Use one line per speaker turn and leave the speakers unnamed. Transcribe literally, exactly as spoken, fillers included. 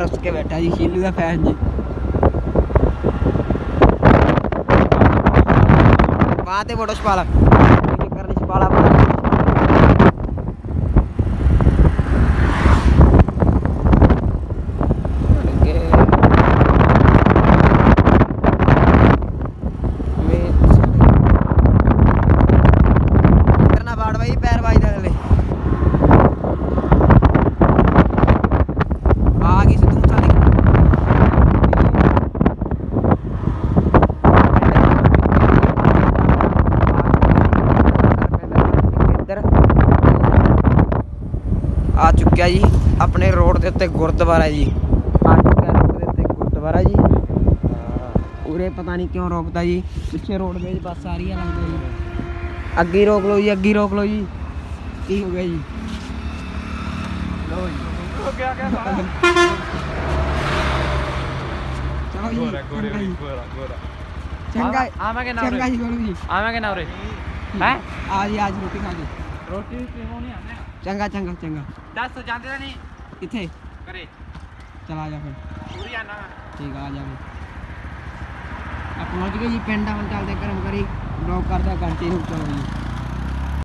रुस के बैठा जी शीलू का फैन जी। वहाँ ते फोटो छपा ला करनी छपा ला करना बाड़ भाई पैर भाई दे आ गई से तू साली आ चुकिया जी अपने रोड के उत्ते गुरुद्वारा जी। आ चुकिया रोड के उत्ते गुरुद्वारा जी। उरे पता नहीं क्यों रोकता जी पिछे रोडवेज बस आ रही है लगता जी। अगे रोक लो जी अगे रोक लो जी की हो गया जी। लो जी हो गया क्या चलो जी चंगा चंगा जी गोलू जी
आवेंगे ना रे हैं
आज आज रोटी खा के
रोटी नहीं आने
चंगा चंगा चंगा
दस जानते नहीं
किथे
करे
चला जा फिर
पूरी आना
ठीक आ जा अब पहुंच गए जी पिंड हम चलते कर्म करी ब्लॉग करते कंटिन्यू चलो जी।